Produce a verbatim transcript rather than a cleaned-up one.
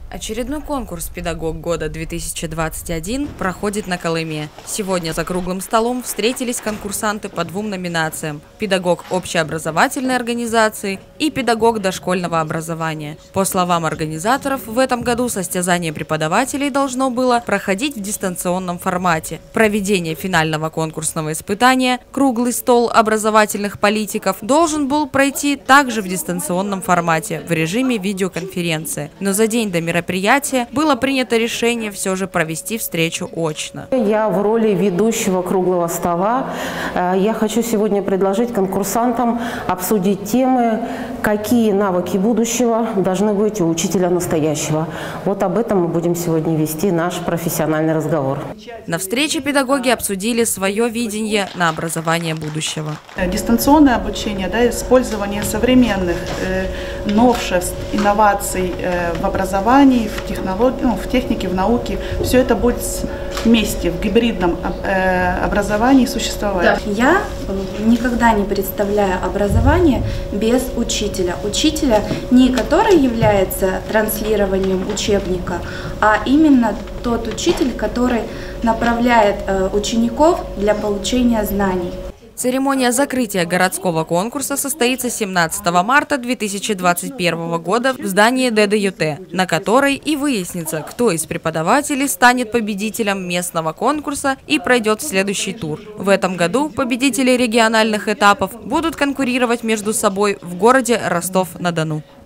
Очередной конкурс «Педагог года две тысячи двадцать один» проходит на Колыме. Сегодня за круглым столом встретились конкурсанты по двум номинациям – «Педагог общеобразовательной организации» и «Педагог дошкольного образования». По словам организаторов, в этом году состязание преподавателей должно было проходить в дистанционном формате. Проведение финального конкурсного испытания «Круглый стол образовательных политиков» должен был пройти также в дистанционном формате в режиме видеоконференции. Но за день до мероприятия мероприятия было принято решение все же провести встречу очно. Я в роли ведущего круглого стола. Я хочу сегодня предложить конкурсантам обсудить темы, какие навыки будущего должны быть у учителя настоящего. Вот об этом мы будем сегодня вести наш профессиональный разговор. На встрече педагоги обсудили свое видение на образование будущего. Дистанционное обучение, да, использование современных э, новшеств, инноваций э, в образовании, в технологии, ну, в технике, в науке, все это будет вместе, в гибридном э, образовании существовать. Я никогда не представляю образование без учителя. Учителя, не который является транслированием учебника, а именно тот учитель, который направляет э, учеников для получения знаний. Церемония закрытия городского конкурса состоится семнадцатого марта две тысячи двадцать первого года в здании Д Д Ю Т, на которой и выяснится, кто из преподавателей станет победителем местного конкурса и пройдет в следующий тур. В этом году победители региональных этапов будут конкурировать между собой в городе Ростов-на-Дону.